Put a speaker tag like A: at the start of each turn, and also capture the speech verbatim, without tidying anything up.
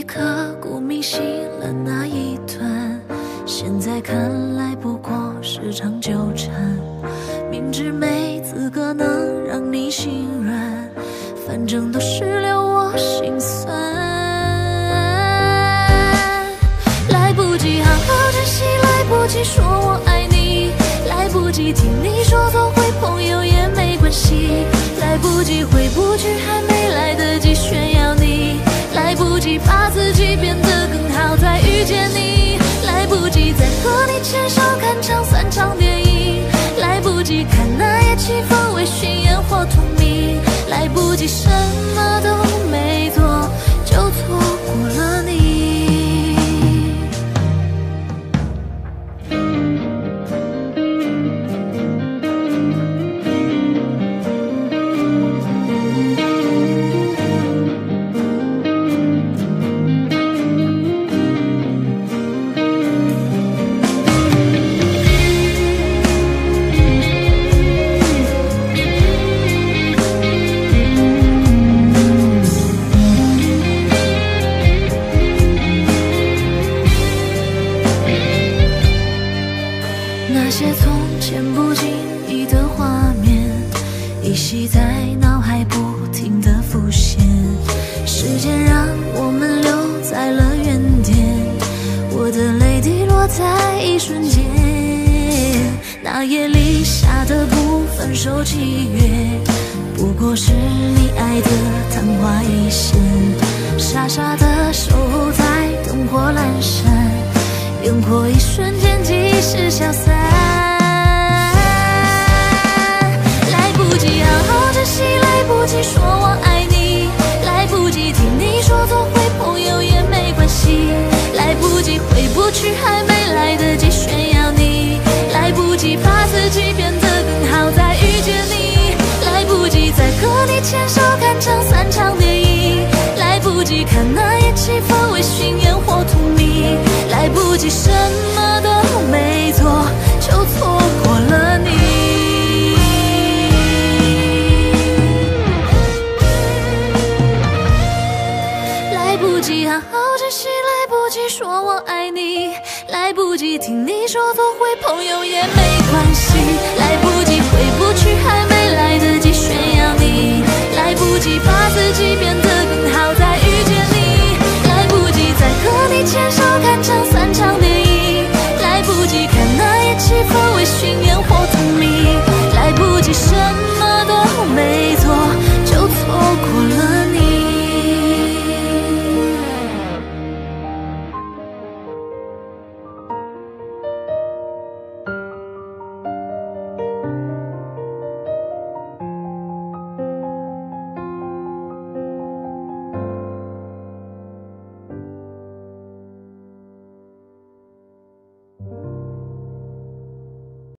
A: 忆刻骨铭心了那一段，现在看来不过是场纠缠。明知没资格能让你心软，反正都是留我心酸。来不及好好珍惜，来不及说我爱你，来不及听你说做回朋友也没关系，来不及回不去，还没来得及炫耀你，来不及把自己变得更好再遇见你，来不及再和你牵手看场散场电影，来不及看那夜气氛微醺烟火荼蘼，来不及什么都没做就错过了你。那些从前不经意的画面，依稀在脑海不停地浮现。时间让我们留在了原点，我的泪滴落在一瞬间。那夜里下的不分手契约，不过是你爱的昙花一现，傻傻的守候在灯火阑珊，烟火一瞬间即时消散。来不及好好珍惜，来不及说我爱你，来不及听你说做回朋友也没关系，来不及回不去，还没来得及炫耀你，来不及把自己变得更好再遇见你，来不及再和你牵手看场散场电影，来不及看那夜气氛微醺烟火荼蘼，来不及什么都没做就错过了你。来不及好好珍惜，来不及说我爱你，来不及听你说做回朋友也没关系，来不及回不去，还没来得及